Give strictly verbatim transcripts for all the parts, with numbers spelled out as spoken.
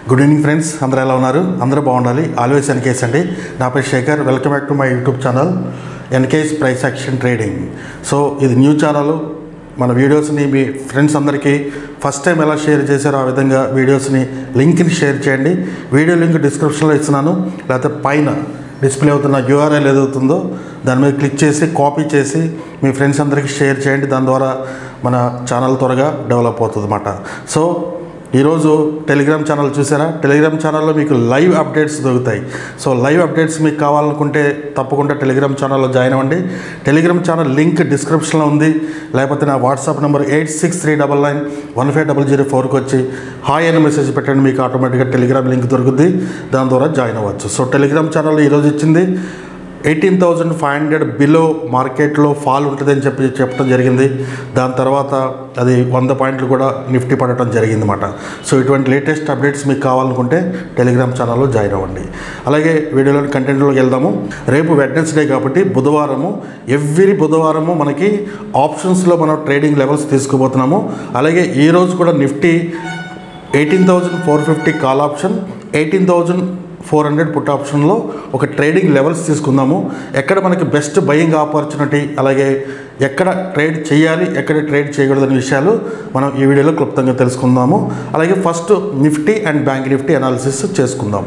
Good evening friends, అందరూ ఎలా ఉన్నారు? అందరూ బాగుండాలి. ఆల్వేస్ ఎన్కేఎస్ అండి. నా పేరు Shekhar. Welcome back to my YouTube channel NKS price action trading. So ఇది న్యూ ఛానల్. మన వీడియోస్ని మీ ఫ్రెండ్స్ అందరికీ ఫస్ట్ టైం ఎలా షేర్ చేశారో ఆ విధంగా వీడియోస్ని లింక్ని షేర్ చేయండి. వీడియో లింక్ డిస్క్రిప్షన్లో ఇస్తున్నాను, లేకపోతే పైన డిస్ప్లే అవుతున్న యూఆర్ఎల్ ఏదవుతుందో దాని మీద క్లిక్ చేసి కాపీ చేసి మీ ఫ్రెండ్స్ అందరికీ షేర్ చేయండి. దాని ద్వారా మన ఛానల్ త్వరగా డెవలప్ అవుతుంది అన్నమాట. సో ఈరోజు టెలిగ్రామ్ ఛానల్ చూసారా? టెలిగ్రామ్ ఛానల్లో మీకు లైవ్ అప్డేట్స్ దొరుకుతాయి. సో లైవ్ అప్డేట్స్ మీకు కావాలనుకుంటే తప్పకుండా టెలిగ్రామ్ ఛానల్లో జాయిన్ అవ్వండి. టెలిగ్రామ్ ఛానల్ లింక్ డిస్క్రిప్షన్లో ఉంది, లేకపోతే నా WhatsApp number eight six three double nine one five double zero ఫోర్కి వచ్చి హాయ్ అని మెసేజ్ పెట్టండి. మీకు ఆటోమేటిక్గా టెలిగ్రామ్ లింక్ దొరుకుతుంది, దాని ద్వారా జాయిన్ అవ్వచ్చు. సో టెలిగ్రామ్ ఛానల్లో ఈరోజు ఇచ్చింది eighteen thousand five hundred below మార్కెట్లో ఫాల్ ఉంటుందని చెప్పి చెప్పడం జరిగింది. దాని తర్వాత అది వంద పాయింట్లు కూడా నిఫ్టీ పడటం జరిగింది అన్నమాట. సో ఇటువంటి లేటెస్ట్ అప్డేట్స్ మీకు కావాలనుకుంటే టెలిగ్రామ్ ఛానల్లో జాయిన్ అవ్వండి. అలాగే వీడియోలోని కంటెంట్లోకి వెళ్దాము. రేపు వెడ్నెస్డే కాబట్టి బుధవారము, ఎవ్రీ బుధవారము మనకి ఆప్షన్స్లో మనం ట్రేడింగ్ లెవెల్స్ తీసుకుపోతున్నాము. అలాగే ఈరోజు కూడా Nifty eighteen thousand four fifty call option, eighteen thousand four hundred put ఆప్షన్లో ఒక ట్రేడింగ్ లెవెల్స్ తీసుకుందాము. ఎక్కడ మనకి బెస్ట్ బయింగ్ ఆపర్చునిటీ, అలాగే ఎక్కడ ట్రేడ్ చేయాలి, ఎక్కడ ట్రేడ్ చేయకూడదనే విషయాలు మనం ఈ వీడియోలో క్లుప్తంగా తెలుసుకుందాము. అలాగే first Nifty and bank Nifty analysis చేసుకుందాం.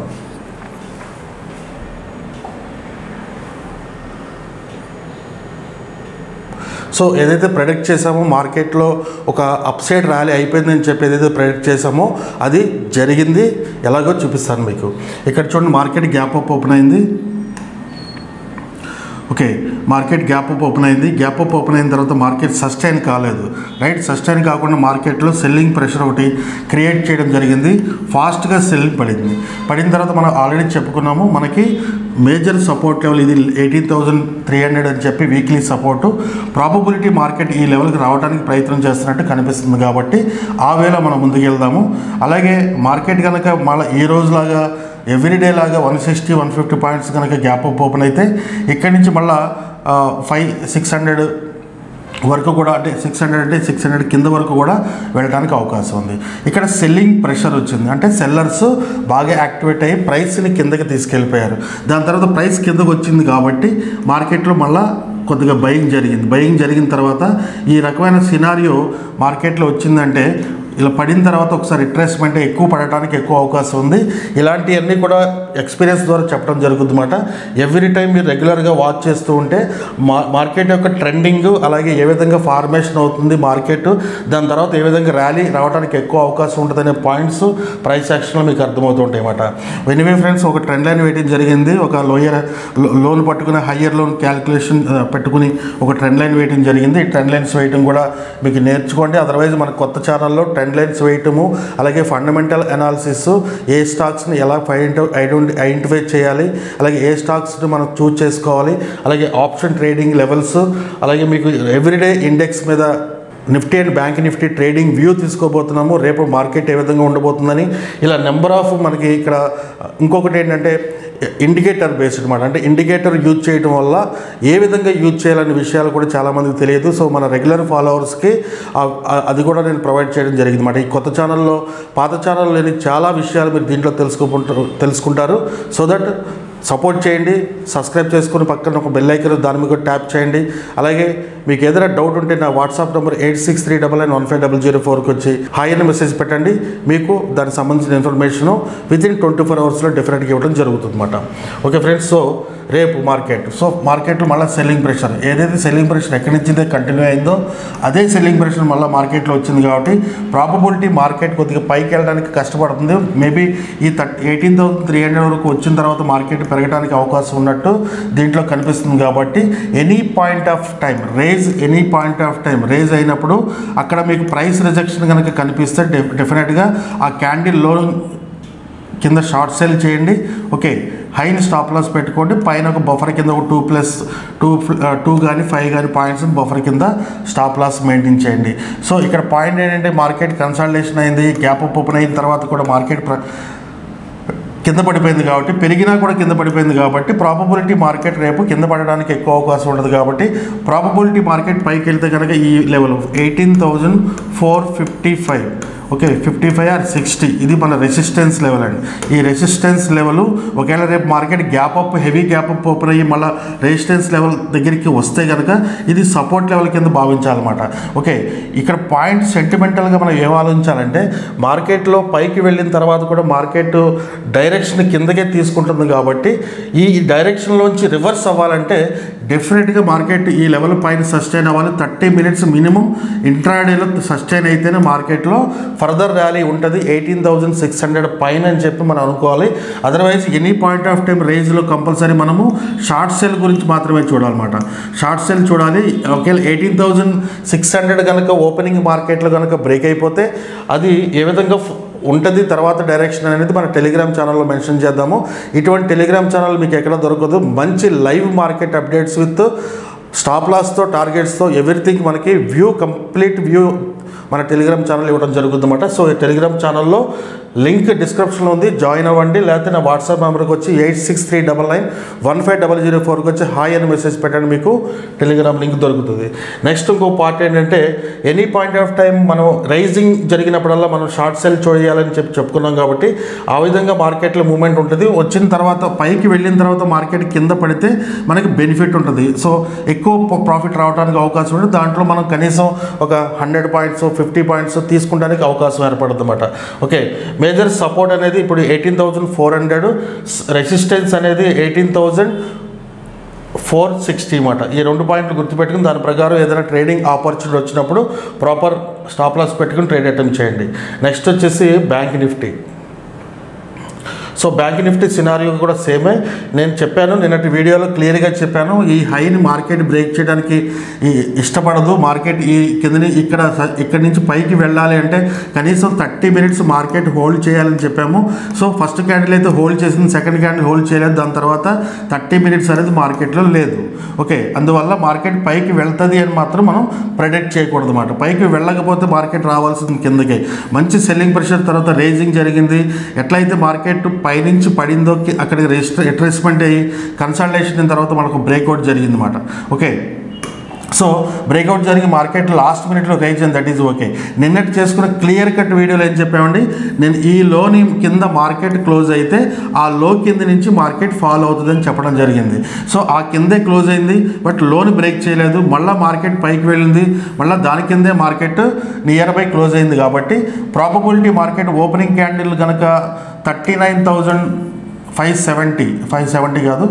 సో ఏదైతే ప్రెడిక్ట్ చేసామో మార్కెట్లో ఒక అప్సైడ్ ర్యాలీ అయిపోయిందని చెప్పి ఏదైతే ప్రెడిక్ట్ చేసామో అది జరిగింది. ఎలాగో చూపిస్తాను మీకు. ఇక్కడ చూడండి, మార్కెట్ గ్యాప్ అప్ ఓపెన్ అయింది. Okay, market gap up open అయింది. గ్యాప్ అప్ ఓపెన్ అయిన తర్వాత మార్కెట్ సస్టైన్ కాలేదు, రైట్. సస్టైన్ కాకుండా మార్కెట్లో సెల్లింగ్ ప్రెషర్ ఒకటి క్రియేట్ చేయడం జరిగింది. ఫాస్ట్గా సెల్లింగ్ పడింది. పడిన తర్వాత మనం ఆల్రెడీ చెప్పుకున్నాము, మనకి మేజర్ సపోర్ట్ లెవెల్ ఇది ఎయిటీన్ థౌజండ్ త్రీ హండ్రెడ్ అని చెప్పి వీక్లీ సపోర్టు. ప్రాబబిలిటీ మార్కెట్ ఈ లెవెల్కి రావడానికి ప్రయత్నం చేస్తున్నట్టు కనిపిస్తుంది కాబట్టి ఆ వేళ మనం ముందుకు వెళ్దాము. అలాగే మార్కెట్ కనుక మళ్ళీ ఈ రోజులాగా ఎవ్రీడే లాగా one sixty one fifty points కనుక గ్యాప్ అప్ ఓపెన్ అయితే ఇక్కడి నుంచి మళ్ళీ ఫైవ్ సిక్స్ హండ్రెడ్ వరకు కూడా, అంటే సిక్స్ హండ్రెడ్ అంటే సిక్స్ హండ్రెడ్ కింద వరకు కూడా వెళ్ళడానికి అవకాశం ఉంది. ఇక్కడ సెల్లింగ్ ప్రెషర్ వచ్చింది, అంటే సెల్లర్స్ బాగా యాక్టివేట్ అయ్యి ప్రైస్ని కిందకి తీసుకెళ్ళిపోయారు. దాని తర్వాత ప్రైస్ కిందకు వచ్చింది కాబట్టి మార్కెట్లో మళ్ళీ కొద్దిగా బయింగ్ జరిగింది. బయింగ్ జరిగిన తర్వాత ఈ రకమైన సినారియో మార్కెట్లో వచ్చిందంటే ఇలా పడిన తర్వాత ఒకసారి రిట్రేస్మెంట్ ఎక్కువ పడటానికి ఎక్కువ అవకాశం ఉంది. ఇలాంటివన్నీ కూడా ఎక్స్పీరియన్స్ ద్వారా చెప్పడం జరుగుతుందన్నమాట. ఎవ్రీ టైం మీరు రెగ్యులర్గా వాచ్ చేస్తూ ఉంటే మా మార్కెట్ యొక్క ట్రెండింగ్, అలాగే ఏ విధంగా ఫార్మేషన్ అవుతుంది మార్కెట్, దాని తర్వాత ఏ విధంగా ర్యాలీ రావడానికి ఎక్కువ అవకాశం ఉంటుందనే పాయింట్స్ ప్రైస్ యాక్షన్లో మీకు అర్థమవుతూ ఉంటాయి అన్నమాట. ఎనీవే ఫ్రెండ్స్, ఒక ట్రెండ్ లైన్ వేయడం జరిగింది. ఒక లోయర్ లోన్ పట్టుకుని హయ్యర్ లోన్ క్యాలిక్యులేషన్ పెట్టుకుని ఒక ట్రెండ్ లైన్ వేయడం జరిగింది. ఈ ట్రెండ్ లైన్స్ వేయడం కూడా మీకు నేర్చుకోండి. అదర్వైజ్ మన కొత్త ఛానల్లో ట్రెండ్ లైన్స్ వేయటము, అలాగే ఫండమెంటల్ అనాలిసిస్, ఏ స్టాక్స్ని ఎలా ఫైండ్ ఐడెంటిఫై చేయాలి, అలాగే ఏ స్టాక్స్ని మనం చూస్ చేసుకోవాలి, అలాగే ఆప్షన్ ట్రేడింగ్ లెవెల్స్, అలాగే మీకు ఎవ్రీడే ఇండెక్స్ మీద Nifty and bank Nifty trading view తీసుకోబోతున్నాము. రేపు మార్కెట్ ఏ విధంగా ఉండబోతుందని ఇలా నెంబర్ ఆఫ్ మనకి ఇక్కడ ఇంకొకటి ఏంటంటే ఇండికేటర్ బేస్డ్ అనమాట. అంటే ఇండికేటర్ యూజ్ చేయడం వల్ల ఏ విధంగా యూజ్ చేయాలనే విషయాలు కూడా చాలామందికి తెలియదు. సో మన రెగ్యులర్ ఫాలోవర్స్కి అది కూడా నేను ప్రొవైడ్ చేయడం జరిగింది అనమాట. ఈ కొత్త ఛానల్లో పాత ఛానల్ లేని చాలా విషయాలు మీరు దీంట్లో తెలుసుకుంటారు తెలుసుకుంటారు సో దట్ సపోర్ట్ చేయండి. సబ్స్క్రైబ్ చేసుకుని పక్కన ఒక బెల్ ఐకాన్ దాని మీద ట్యాప్ చేయండి. అలాగే మీకు ఏదైనా డౌట్ ఉంటే నా WhatsApp number eight six three double nine one five double zero ఫోర్కి వచ్చి హాయ్ అని మెసేజ్ పెట్టండి. మీకు దానికి సంబంధించిన information with in twenty four అవర్స్లో డెఫినెట్గా ఇవ్వడం జరుగుతుంది అన్నమాట. ఓకే ఫ్రెండ్స్, సో రేపు మార్కెట్ సో మార్కెట్లో మళ్ళీ సెల్లింగ్ ప్రెషర్, ఏదైతే సెల్లింగ్ ప్రెషర్ ఎక్కడి నుంచి అయితే కంటిన్యూ అయిందో అదే సెల్లింగ్ ప్రెషర్ మళ్ళీ మార్కెట్లో వచ్చింది కాబట్టి ప్రాబబిలిటీ మార్కెట్ కొద్దిగా పైకి వెళ్ళడానికి కష్టపడుతుంది. మేబీ ఈ thirty eighteen thousand three hundred వరకు వచ్చిన తర్వాత మార్కెట్ పెరగడానికి అవకాశం ఉన్నట్టు దీంట్లో కనిపిస్తుంది. కాబట్టి any point of time raise any point of time raise అయినప్పుడు అక్కడ మీకు ప్రైస్ రిజెక్షన్ కనుక కనిపిస్తే డెఫినెట్గా ఆ క్యాండిల్ లో కింద షార్ట్ సెల్ చేయండి. ఓకే, హైని స్టాప్ లాస్ పెట్టుకోండి. పైన ఒక బఫర్ కింద ఒక టూ ప్లస్ టూ టూ కానీ ఫైవ్ కానీ పాయింట్స్ బఫర్ కింద స్టాప్ లాస్ మెయింటైన్ చేయండి. సో ఇక్కడ పాయింట్ ఏంటంటే మార్కెట్ కన్సల్టేషన్ అయింది, గ్యాప్ అప్ ఓపెన్ అయిన తర్వాత కూడా మార్కెట్ కింద పడిపోయింది కాబట్టి, పెరిగినా కూడా కింద పడిపోయింది కాబట్టి ప్రాబబిలిటీ మార్కెట్ రేపు కింద పడడానికి ఎక్కువ అవకాశం ఉంటుంది కాబట్టి ప్రాబబిలిటీ మార్కెట్ పైకి వెళ్తే కనుక ఈ level eighteen thousand four fifty five okay fifty five or sixty ఇది మన రెసిస్టెన్స్ లెవెల్ అండి. ఈ రెసిస్టెన్స్ లెవెల్ ఒకవేళ రేపు market gap up heavy gap up open అయ్యి మళ్ళీ రెసిస్టెన్స్ లెవెల్ దగ్గరికి వస్తే కనుక ఇది సపోర్ట్ లెవెల్ కింద భావించాలన్నమాట. ఓకే, ఇక్కడ పాయింట్ సెంటిమెంటల్గా మనం ఏం ఆలోచించాలంటే మార్కెట్లో పైకి వెళ్ళిన తర్వాత కూడా మార్కెట్ డైరెక్షన్ కిందకే తీసుకుంటుంది కాబట్టి ఈ డైరెక్షన్లోంచి రివర్స్ అవ్వాలంటే డెఫినెట్గా మార్కెట్ ఈ లెవెల్ పైన సస్టైన్ అవ్వాలి. థర్టీ మినిట్స్ మినిమం ఇంట్రాడేలో సస్టైన్ అయితేనే మార్కెట్లో ఫర్దర్ ర్యాలీ ఉంటుంది ఎయిటీన్ థౌజండ్ సిక్స్ హండ్రెడ్ పైన అని చెప్పి మనం అనుకోవాలి. Otherwise any point of time రేంజ్లో కంపల్సరీ మనము షార్ట్ సెల్ గురించి మాత్రమే చూడాలన్నమాట. షార్ట్ సెల్ చూడాలి. ఒకవేళ ఎయిటీన్ థౌజండ్ సిక్స్ హండ్రెడ్ కనుక ఓపెనింగ్ మార్కెట్లో కనుక బ్రేక్ అయిపోతే అది ఏ విధంగా ఉంటుంది తర్వాత డైరెక్షన్ అనేది మన టెలిగ్రామ్ ఛానల్లో మెన్షన్ చేద్దాము. ఇటువంటి టెలిగ్రామ్ ఛానల్ మీకు ఎక్కడ దొరకదు. మంచి live market updates with stop లాస్తో టార్గెట్స్తో ఎవ్రీథింగ్ మనకి వ్యూ కంప్లీట్ వ్యూ మన టెలిగ్రామ్ ఛానల్ ఇవ్వడం జరుగుతుంది అన్నమాట. సో ఈ టెలిగ్రామ్ ఛానల్లో లింక్ డిస్క్రిప్షన్లో ఉంది, జాయిన్ అవ్వండి. లేకపోతే నా వాట్సాప్ నెంబర్కి వచ్చి eight six three double nine one five double zero ఫోర్కి వచ్చి హాయ్ అని మెసేజ్ పెట్టండి, మీకు టెలిగ్రామ్ లింక్ దొరుకుతుంది. నెక్స్ట్ ఇంకో పార్ట్ ఏంటంటే ఎనీ పాయింట్ ఆఫ్ టైం మనం రైజింగ్ జరిగినప్పుడల్లా మనం షార్ట్ సెల్ చేయాలని చెప్పి చెప్పుకున్నాం కాబట్టి ఆ విధంగా మార్కెట్లో మూమెంట్ ఉంటుంది. వచ్చిన తర్వాత పైకి వెళ్ళిన తర్వాత మార్కెట్ కింద పడితే మనకి బెనిఫిట్ ఉంటుంది. సో ఎక్కువ ప్రాఫిట్ రావడానికి అవకాశం ఉంటుంది. దాంట్లో మనం కనీసం ఒక హండ్రెడ్ పాయింట్స్ ఫిఫ్టీ పాయింట్స్ తీసుకుంటానికి అవకాశం ఏర్పడుతుంది అన్నమాట. ఓకే, మేజర్ సపోర్ట్ అనేది ఇప్పుడు eighteen thousand four hundred resistance అనేది ఎయిటీన్ థౌజండ్ ఫోర్ సిక్స్టీ అన్నమాట. ఈ రెండు పాయింట్లు గుర్తుపెట్టుకుని దాని ప్రకారం ఏదైనా ట్రేడింగ్ ఆపర్చునిటీ వచ్చినప్పుడు ప్రాపర్ స్టాప్ లాస్ పెట్టుకుని ట్రేడ్ అటెంప్ట్ చేయండి. నెక్స్ట్ వచ్చేసి bank Nifty. So bank Nifty scenario కూడా సేమే. నేను చెప్పాను నిన్నటి వీడియోలో క్లియర్గా చెప్పాను, ఈ హైని మార్కెట్ బ్రేక్ చేయడానికి ఇష్టపడదు. మార్కెట్ ఈ కిందని ఇక్కడ ఇక్కడి నుంచి పైకి వెళ్ళాలి అంటే కనీసం థర్టీ మినిట్స్ మార్కెట్ హోల్డ్ చేయాలని చెప్పాము. సో ఫస్ట్ క్యాండిల్ అయితే హోల్డ్ చేసింది, సెకండ్ క్యాండిల్ హోల్డ్ చేయలేదు, దాని తర్వాత థర్టీ మినిట్స్ అనేది మార్కెట్లో లేదు. ఓకే, అందువల్ల మార్కెట్ పైకి వెళ్తుంది అని మాత్రం మనం ప్రెడిక్ట్ చేయకూడదు అన్నమాట. పైకి వెళ్ళకపోతే మార్కెట్ రావాల్సింది కిందకి. మంచి సెల్లింగ్ ప్రెషర్ తర్వాత రేజింగ్ జరిగింది. ఎట్లయితే మార్కెట్ పైనుంచి పడిందో అక్కడికి రిజిస్టర్ రిట్రేస్మెంట్ అయ్యి కన్సల్టేషన్ అయిన తర్వాత మనకు బ్రేక్అవుట్ జరిగింది అన్నమాట. ఓకే, సో బ్రేక్అవుట్ జరిగి మార్కెట్ లాస్ట్ మినిట్లో range and that is okay. నిన్నటి చేసుకున్న క్లియర్ కట్ వీడియోలో ఏం చెప్పామండి, నేను ఈ లోని కింద మార్కెట్ క్లోజ్ అయితే ఆ లో కింద నుంచి మార్కెట్ ఫాలో అవుతుందని చెప్పడం జరిగింది. సో ఆ కిందే క్లోజ్ అయింది, బట్ లోని బ్రేక్ చేయలేదు. మళ్ళీ మార్కెట్ పైకి వెళ్ళింది, మళ్ళీ దాని కిందే మార్కెట్ నియర్ బై క్లోజ్ అయింది. కాబట్టి ప్రాబబిలిటీ మార్కెట్ ఓపెనింగ్ క్యాండిల్ కనుక thirty nine thousand five seventy five seventy కాదు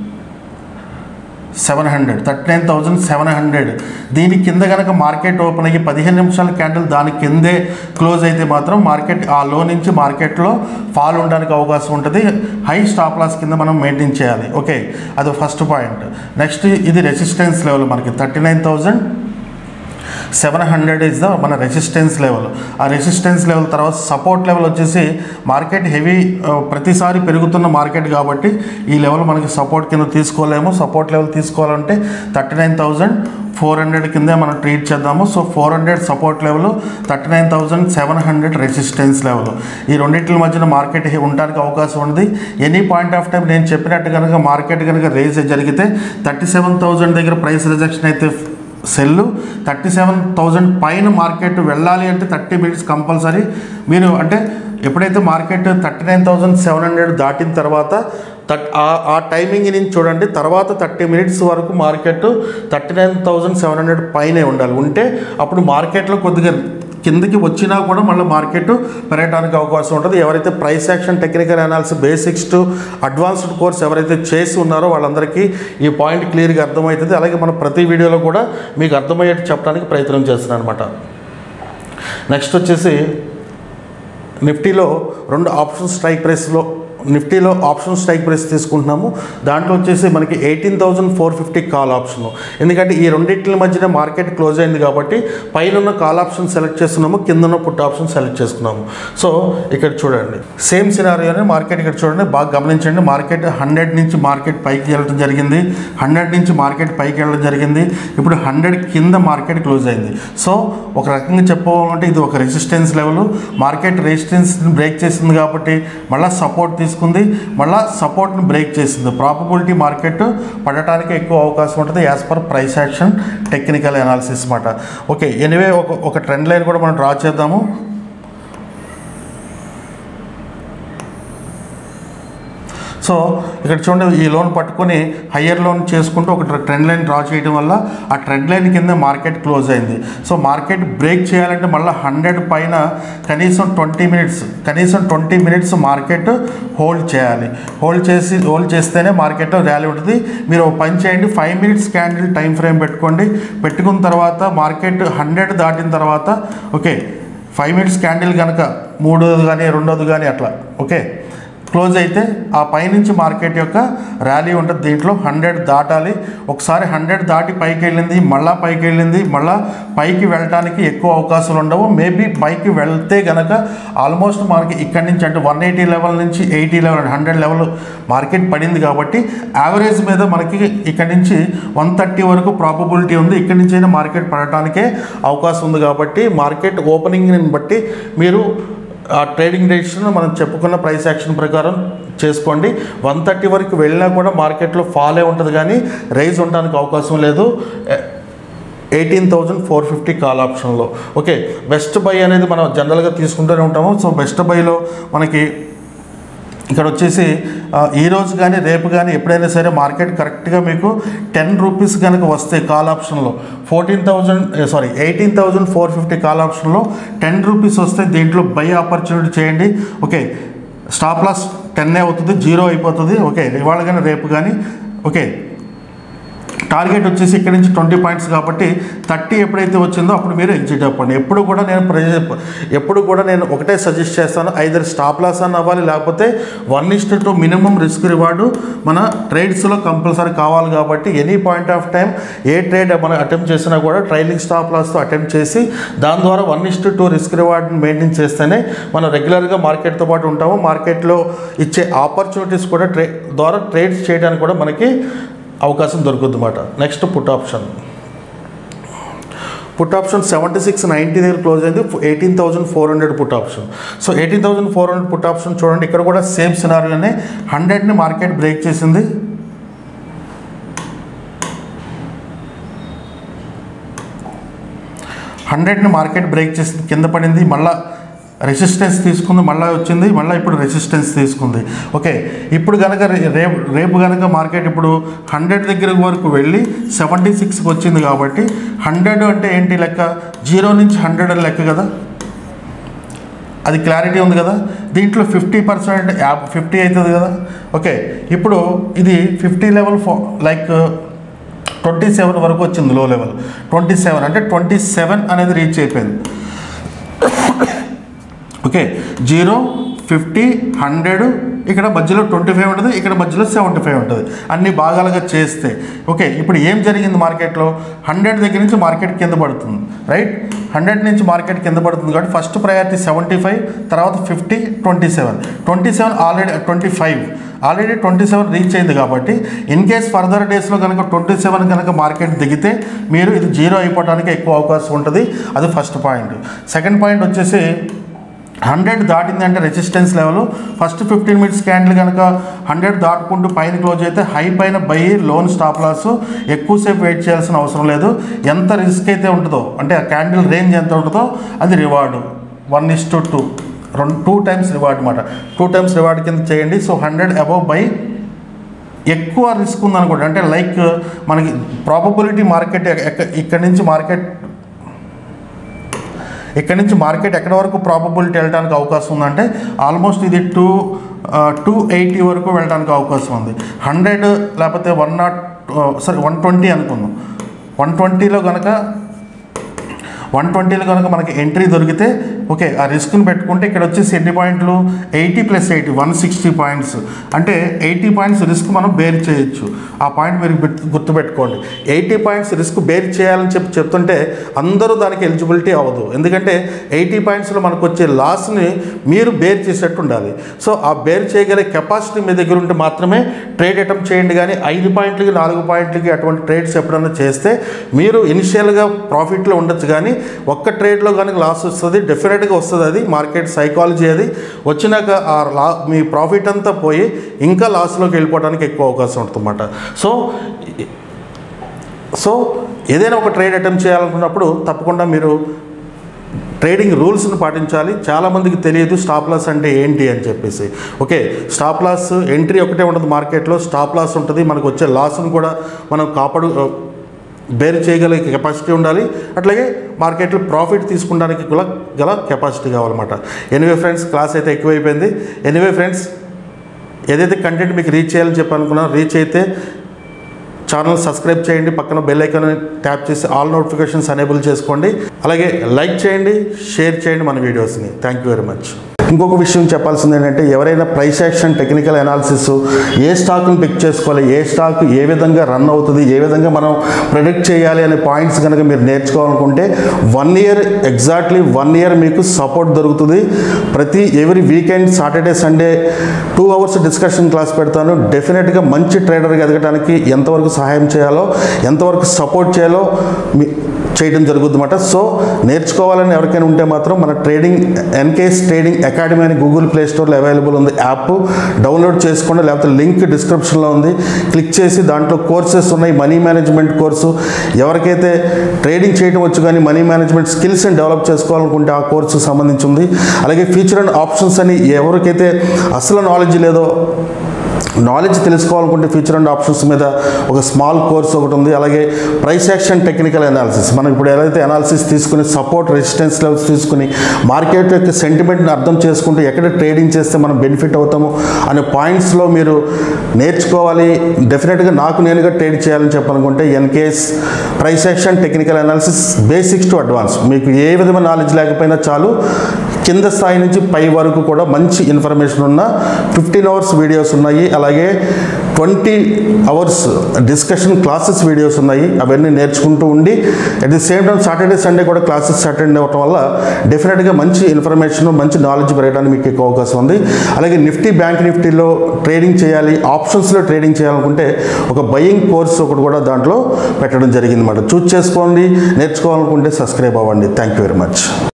seven hundred thirty nine thousand seven hundred దీని కింద కనుక మార్కెట్ ఓపెన్ అయ్యి పదిహేను నిమిషాల క్యాండిల్ దాని కిందే క్లోజ్ అయితే మాత్రం మార్కెట్ ఆ లో నుంచి మార్కెట్లో ఫాల్ ఉండడానికి అవకాశం ఉంటుంది. హై స్టాప్ లాస్ కింద మనం మెయింటైన్ చేయాలి. ఓకే, అది ఫస్ట్ పాయింట్. నెక్స్ట్ ఇది రెసిస్టెన్స్ లెవెల్ మనకి thirty nine thousand seven hundred is the మన రెసిస్టెన్స్ లెవెల్. ఆ రెసిస్టెన్స్ లెవెల్ తర్వాత సపోర్ట్ లెవెల్ వచ్చేసి మార్కెట్ హెవీ ప్రతిసారి పెరుగుతున్న మార్కెట్ కాబట్టి ఈ లెవెల్ మనకి సపోర్ట్ కింద తీసుకోలేము. సపోర్ట్ లెవెల్ తీసుకోవాలంటే thirty nine thousand four hundred కిందే మనం ట్రీట్ చేద్దాము. So four hundred support level, thirty nine thousand seven hundred resistance level. ఈ రెండింటి మధ్యన మార్కెట్ ఉండడానికి అవకాశం ఉంది. ఎనీ పాయింట్ ఆఫ్ టైం నేను చెప్పినట్టు కనుక మార్కెట్ కనుక రేజ్ జరిగితే థర్టీ సెవెన్ థౌజండ్ దగ్గర ప్రైస్ రిజెక్షన్ అయితే సెల్, థర్టీ సెవెన్ థౌజండ్ పైన మార్కెట్ వెళ్ళాలి అంటే థర్టీ మినిట్స్ కంపల్సరీ మీరు అంటే ఎప్పుడైతే market thirty nine thousand seven hundred దాటిన తర్వాత థర్ట్ ఆ టైమింగ్ నుంచి చూడండి, తర్వాత థర్టీ మినిట్స్ వరకు market thirty nine thousand seven hundred పైనే ఉండాలి. ఉంటే అప్పుడు మార్కెట్లో కొద్దిగా కిందకి వచ్చినా కూడా మళ్ళీ మార్కెట్ పెరగడానికి అవకాశం ఉంటుంది. ఎవరైతే price action technical analysis basics to advanced course ఎవరైతే చేసి ఉన్నారో వాళ్ళందరికీ ఈ పాయింట్ క్లియర్గా అర్థమవుతుంది. అలాగే మనం ప్రతి వీడియోలో కూడా మీకు అర్థమయ్యేట్టు చెప్పడానికి ప్రయత్నం చేస్తున్నాను అనమాట. నెక్స్ట్ వచ్చేసి నిఫ్టీలో రెండు ఆప్షన్ స్ట్రైక్ ప్రైస్లో నిఫ్టీలో ఆప్షన్ స్ట్రైక్ ప్రైస్ తీసుకుంటున్నాము. దాంట్లో వచ్చేసి మనకి eighteen thousand four fifty call option. ఎందుకంటే ఈ రెండింటి మధ్యన మార్కెట్ క్లోజ్ అయింది కాబట్టి పైన ఉన్న కాల్ ఆప్షన్ సెలెక్ట్ చేస్తున్నాము, కింద ఉన్న పుట్ ఆప్షన్ సెలెక్ట్ చేసుకున్నాము. సో ఇక్కడ చూడండి సేమ్ సినారియోనే మార్కెట్ ఇక్కడ చూడండి బాగా గమనించండి. మార్కెట్ హండ్రెడ్ నుంచి మార్కెట్ పైకి వెళ్ళడం జరిగింది, హండ్రెడ్ నుంచి మార్కెట్ పైకి వెళ్ళడం జరిగింది. ఇప్పుడు హండ్రెడ్ కింద మార్కెట్ క్లోజ్ అయింది. సో ఒక రకంగా చెప్పుకోవాలంటే ఇది ఒక resistance level. Market resistance break చేసింది కాబట్టి మళ్ళీ సపోర్ట్ తీసుకు తీసుకుంది, మళ్ళీ సపోర్ట్ని బ్రేక్ చేసింది. ప్రాబబిలిటీ మార్కెట్ పడటానికి ఎక్కువ అవకాశం ఉంటుంది as per price action technical analysis మాట. ఓకే, ఎనీవే ఒక ఒక ట్రెండ్ లైన్ కూడా మనం డ్రా చేద్దాము. సో ఇక్కడ చూడండి, ఈ లోన్ పట్టుకొని హయ్యర్ లోన్ చేసుకుంటూ ఒక ట్రెండ్ లైన్ డ్రా చేయడం వల్ల ఆ ట్రెండ్ లైన్ కింద మార్కెట్ క్లోజ్ అయింది. సో మార్కెట్ బ్రేక్ చేయాలంటే మళ్ళీ హండ్రెడ్ పైన కనీసం ట్వంటీ మినిట్స్ కనీసం ట్వంటీ మినిట్స్ మార్కెట్ హోల్డ్ చేయాలి. హోల్డ్ చేసి హోల్డ్ చేస్తేనే మార్కెట్లో ర్యాలీ ఉంటుంది. మీరు ఒక పని చేయండి, five minutes candle time frame పెట్టుకోండి. పెట్టుకున్న తర్వాత మార్కెట్ హండ్రెడ్ దాటిన తర్వాత ఓకే ఫైవ్ మినిట్స్ క్యాండిల్ కనుక మూడోది కానీ రెండోది కానీ అట్లా ఓకే క్లోజ్ అయితే ఆ పైనుంచి మార్కెట్ యొక్క ర్యాలీ ఉంటుంది. దీంట్లో హండ్రెడ్ దాటాలి. ఒకసారి హండ్రెడ్ దాటి పైకి వెళ్ళింది, మళ్ళీ పైకి వెళ్ళింది, మళ్ళీ పైకి వెళ్ళటానికి ఎక్కువ అవకాశాలు ఉండవు. మేబీ పైకి వెళ్తే కనుక ఆల్మోస్ట్ మనకి ఇక్కడి నుంచి అంటే వన్ ఎయిటీ లెవెల్ నుంచి eighty level hundred level market పడింది కాబట్టి యావరేజ్ మీద మనకి ఇక్కడి నుంచి వన్ థర్టీ వరకు ప్రాబబిలిటీ ఉంది. ఇక్కడి నుంచి అయినా మార్కెట్ పడటానికే అవకాశం ఉంది కాబట్టి మార్కెట్ ఓపెనింగ్ని బట్టి మీరు ఆ ట్రేడింగ్ డెసిషన్ మనం చెప్పుకున్న ప్రైస్ యాక్షన్ ప్రకారం చేసుకోండి. వన్ థర్టీ వరకు వెళ్ళినా కూడా మార్కెట్లో ఫాలే ఉంటుంది కానీ రైజ్ ఉండడానికి అవకాశం లేదు. Eighteen thousand four fifty call ఆప్షన్లో ఓకే బెస్ట్ బై అనేది మనం జనరల్గా తీసుకుంటూనే ఉంటాము. సో బెస్ట్ బైలో మనకి ఇక్కడ వచ్చేసి ఈరోజు కానీ రేపు కానీ ఎప్పుడైనా సరే మార్కెట్ కరెక్ట్గా మీకు టెన్ రూపీస్ కనుక వస్తే కాల్ ఆప్షన్లో fourteen thousand sorry eighteen thousand four fifty call ఆప్షన్లో టెన్ రూపీస్ వస్తే దీంట్లో బై ఆపర్చునిటీ చేయండి. ఓకే స్టాప్ లాస్ టెన్నే అవుతుంది, జీరో అయిపోతుంది. ఓకే ఇవాళ కానీ రేపు కానీ ఓకే టార్గెట్ వచ్చేసి ఇక్కడ నుంచి ట్వంటీ పాయింట్స్ కాబట్టి థర్టీ ఎప్పుడైతే వచ్చిందో అప్పుడు మీరు ఎగ్జిట్ అవ్వండి. ఎప్పుడు కూడా నేను ప్రైజ్ ఎప్పుడు కూడా నేను ఒకటే సజెస్ట్ చేస్తాను, ఐదర్ స్టాప్ లాస్ అని అవ్వాలి లేకపోతే one is to two minimum risk reward మన ట్రేడ్స్లో కంపల్సరీ కావాలి. కాబట్టి ఎనీ పాయింట్ ఆఫ్ టైం ఏ ట్రేడ్ మనం అటెంప్ట్ చేసినా కూడా ట్రైలింగ్ స్టాప్ లాస్తో అటెంప్ట్ చేసి దాని ద్వారా వన్ ఇస్ట్ టూ రిస్క్ రివార్డ్ని మెయింటైన్ చేస్తేనే మనం రెగ్యులర్గా మార్కెట్తో పాటు ఉంటాము. మార్కెట్లో ఇచ్చే ఆపర్చునిటీస్ కూడా ట్రే ద్వారా ట్రేడ్స్ చేయడానికి కూడా మనకి అవకాశం దొరుకుతుంది అన్నమాట. Next put option put option seventy six ninety దగ్గర క్లోజ్ అయింది. Eighteen thousand four hundred put option. So eighteen thousand four hundred put option చూడండి, ఇక్కడ కూడా సేమ్ సినారియోనే హండ్రెడ్ని మార్కెట్ బ్రేక్ చేసింది. హండ్రెడ్ని మార్కెట్ బ్రేక్ చేసింది, కింద పడింది, మళ్ళీ రెసిస్టెన్స్ తీసుకుంది, మళ్ళీ వచ్చింది, మళ్ళీ ఇప్పుడు రెసిస్టెన్స్ తీసుకుంది. ఓకే ఇప్పుడు కనుక రేపు రేపు కనుక మార్కెట్ ఇప్పుడు హండ్రెడ్ దగ్గర వరకు వెళ్ళి సెవెంటీ సిక్స్కి వచ్చింది కాబట్టి హండ్రెడ్ అంటే ఏంటి లెక్క, జీరో నుంచి హండ్రెడ్ అని లెక్క కదా, అది క్లారిటీ ఉంది కదా. దీంట్లో ఫిఫ్టీ పర్సెంట్ యాప్ ఫిఫ్టీ అవుతుంది కదా. ఓకే ఇప్పుడు ఇది fifty level for like twenty seven వరకు వచ్చింది లో లెవెల్. ట్వంటీ సెవెన్ అంటే ట్వంటీ సెవెన్ అనేది రీచ్ అయిపోయింది. ఓకే జీరో ఫిఫ్టీ హండ్రెడ్ ఇక్కడ మధ్యలో ట్వంటీ ఫైవ్ ఉంటుంది, ఇక్కడ మధ్యలో సెవెంటీ ఫైవ్ ఉంటుంది, అన్ని భాగాలుగా చేస్తే. ఓకే ఇప్పుడు ఏం జరిగింది మార్కెట్లో, హండ్రెడ్ దగ్గర నుంచి మార్కెట్ కింద పడుతుంది రైట్. హండ్రెడ్ నుంచి మార్కెట్ కింద పడుతుంది కాబట్టి ఫస్ట్ ప్రయారిటీ సెవెంటీ ఫైవ్, తర్వాత fifty, twenty seven twenty seven already twenty five already twenty seven reach అయింది కాబట్టి ఇన్ కేస్ ఫర్దర్ డేస్లో కనుక ట్వంటీ సెవెన్ కనుక మార్కెట్ దిగితే మీరు ఇది జీరో అయిపోవడానికి ఎక్కువ అవకాశం ఉంటుంది. అది ఫస్ట్ పాయింట్. సెకండ్ పాయింట్ వచ్చేసి హండ్రెడ్ దాటింది అంటే resistance level. First fifteen minutes candle కనుక హండ్రెడ్ దాటుకుంటూ పైన క్లోజ్ అయితే హై పైన బై, లోన్ స్టాప్ లాస్, ఎక్కువసేపు వెయిట్ చేయాల్సిన అవసరం లేదు. ఎంత రిస్క్ అయితే ఉంటుందో అంటే ఆ క్యాండిల్ రేంజ్ ఎంత ఉంటుందో అది reward one is to two రెండు టూ టైమ్స్ రివార్డ్ అనమాట. టూ టైమ్స్ రివార్డ్ కింద చేయండి. సో హండ్రెడ్ అబవ్ బై, ఎక్కువ రిస్క్ ఉందనుకోండి అంటే లైక్ మనకి ప్రాబబిలిటీ మార్కెట్ ఇక్కడ నుంచి మార్కెట్ ఇక్కడ నుంచి మార్కెట్ ఎక్కడ వరకు ప్రాబబిలిటీ వెళ్ళడానికి అవకాశం ఉందంటే ఆల్మోస్ట్ ఇది టూ టూ ఎయిటీ వరకు వెళ్ళడానికి అవకాశం ఉంది. హండ్రెడ్ లేకపోతే one not sorry one twenty అనుకుందాం. వన్ ట్వంటీలో కనుక వన్ ట్వంటీలో కనుక మనకి ఎంట్రీ దొరికితే ఓకే ఆ రిస్క్ని పెట్టుకుంటే ఇక్కడ వచ్చేసి ఎన్ని పాయింట్లు, eighty plus eighty one sixty points అంటే ఎయిటీ పాయింట్స్ రిస్క్ మనం బేర్ చేయొచ్చు. ఆ పాయింట్ మీరు గుర్తుపెట్టుకోండి. ఎయిటీ పాయింట్స్ రిస్క్ బేర్ చేయాలని చెప్పి చెప్తుంటే అందరూ దానికి ఎలిజిబిలిటీ అవ్వదు. ఎందుకంటే ఎయిటీ పాయింట్స్లో మనకు వచ్చే లాస్ని మీరు బేర్ చేసేట్టు ఉండాలి. సో ఆ బేర్ చేయగలిగే కెపాసిటీ మీ దగ్గర ఉంటే మాత్రమే ట్రేడ్ అటెంప్ట్ చేయండి. కానీ ఐదు పాయింట్లకి నాలుగు పాయింట్లకి అటువంటి ట్రేడ్స్ ఎప్పుడైనా చేస్తే మీరు ఇనిషియల్గా ప్రాఫిట్లో ఉండొచ్చు కానీ ఒక్క ట్రేడ్లో కానీ లాస్ వస్తుంది. డెఫినెట్ డెఫినెట్గా వస్తుంది. అది మార్కెట్ సైకాలజీ. అది వచ్చినాక ఆ లా మీ ప్రాఫిట్ అంతా పోయి ఇంకా లాస్లోకి వెళ్ళిపోవడానికి ఎక్కువ అవకాశం ఉంటుందన్నమాట. సో సో ఏదైనా ఒక ట్రేడ్ అటెంప్ట్ చేయాలనుకున్నప్పుడు తప్పకుండా మీరు ట్రేడింగ్ రూల్స్ని పాటించాలి. చాలామందికి తెలియదు స్టాప్ లాస్ అంటే ఏంటి అని చెప్పేసి. ఓకే, స్టాప్ లాస్ ఎంట్రీ ఒకటే ఉంటుంది మార్కెట్లో, స్టాప్ లాస్ ఉంటుంది. మనకు వచ్చే లాస్ను కూడా మనం కాపాడు బేర్ చేయగలిగే కెపాసిటీ ఉండాలి. అట్లాగే మార్కెట్లో ప్రాఫిట్ తీసుకోవడానికి కూడా గల కెపాసిటీ కావాలన్నమాట. ఎనీవే ఫ్రెండ్స్, క్లాస్ అయితే ఎక్కువైపోయింది. ఎనీవే ఫ్రెండ్స్, ఏదైతే కంటెంట్ మీకు రీచ్ చేయాలని చెప్పాలనుకున్నా రీచ్ అయితే ఛానల్ సబ్స్క్రైబ్ చేయండి, పక్కన బెల్ ఐకాన్ ట్యాప్ చేసి ఆల్ నోటిఫికేషన్స్ ఎనేబుల్ చేసుకోండి. అలాగే లైక్ చేయండి, షేర్ చేయండి మన వీడియోస్ని. Thank you very much. ఇంకొక విషయం చెప్పాల్సింది ఏంటంటే, ఎవరైనా ప్రైస్ యాక్షన్ టెక్నికల్ అనాలిసిస్ ఏ స్టాక్ని పిక్ చేసుకోవాలి, ఏ స్టాక్ ఏ విధంగా రన్ అవుతుంది, ఏ విధంగా మనం ప్రెడిక్ట్ చేయాలి అనే పాయింట్స్ కనుక మీరు నేర్చుకోవాలనుకుంటే one year exactly one year మీకు సపోర్ట్ దొరుకుతుంది. ప్రతి every weekend Saturday Sunday two hours discussion class పెడతాను. డెఫినెట్గా మంచి ట్రేడర్గా ఎదగడానికి ఎంతవరకు సహాయం చేయాలో, ఎంతవరకు సపోర్ట్ చేయాలో మీ చేయడం జరుగుతుంది అన్నమాట. సో నేర్చుకోవాలని ఎవరికైనా ఉంటే మాత్రం మన ట్రేడింగ్ ఎన్కేఎస్ ట్రేడింగ్ అకాడమీ అని గూగుల్ ప్లే స్టోర్లో అవైలబుల్ ఉంది. యాప్ డౌన్లోడ్ చేసుకోండి, లేకపోతే లింక్ డిస్క్రిప్షన్లో ఉంది, క్లిక్ చేసి దాంట్లో కోర్సెస్ ఉన్నాయి. మనీ మేనేజ్మెంట్ కోర్సు, ఎవరికైతే ట్రేడింగ్ చేయడం వచ్చు కానీ మనీ మేనేజ్మెంట్ స్కిల్స్ని డెవలప్ చేసుకోవాలనుకుంటే ఆ కోర్సుకు సంబంధించి ఉంది. అలాగే ఫ్యూచర్ అండ్ ఆప్షన్స్ అని ఎవరికైతే అసలు నాలెడ్జ్ లేదో, నాలెడ్జ్ తెలుసుకోవాలనుకుంటే ఫ్యూచర్ అండ్ ఆప్షన్స్ మీద ఒక స్మాల్ కోర్స్ ఒకటి ఉంది. అలాగే ప్రైస్ యాక్షన్ టెక్నికల్ అనాలిసిస్, మనం ఇప్పుడు ఏదైతే అనాలిసిస్ తీసుకుని సపోర్ట్ రెసిస్టెన్స్ లెవెల్స్ తీసుకుని మార్కెట్ యొక్క సెంటిమెంట్ని అర్థం చేసుకుంటూ ఎక్కడ ట్రేడింగ్ చేస్తే మనం బెనిఫిట్ అవుతాము అనే పాయింట్స్లో మీరు నేర్చుకోవాలి. డెఫినెట్గా నాకు నేనుగా ట్రేడ్ చేయాలని చెప్పాలనుకుంటే NKS price action technical analysis basics to advance, మీకు ఏ విధమైన నాలెడ్జ్ లేకపోయినా చాలు, కింద స్థాయి నుంచి పై వరకు కూడా మంచి ఇన్ఫర్మేషన్ ఉన్న ఫిఫ్టీన్ అవర్స్ వీడియోస్ ఉన్నాయి. అలాగే twenty hours discussion classes videos ఉన్నాయి. అవన్నీ నేర్చుకుంటూ ఉండి at the same time Saturday Sunday కూడా క్లాసెస్ అటెండ్ అవ్వడం వల్ల డెఫినెట్గా మంచి ఇన్ఫర్మేషన్, మంచి నాలెడ్జ్ పెరగడానికి మీకు ఎక్కువ అవకాశం ఉంది. అలాగే నిఫ్టీ, బ్యాంక్ నిఫ్టీలో ట్రేడింగ్ చేయాలి, ఆప్షన్స్లో ట్రేడింగ్ చేయాలనుకుంటే ఒక బయింగ్ కోర్స్ ఒకటి కూడా దాంట్లో పెట్టడం జరిగింది అన్నమాట. చూస్ చేసుకోండి. నేర్చుకోవాలనుకుంటే సబ్స్క్రైబ్ అవ్వండి. Thank you very much.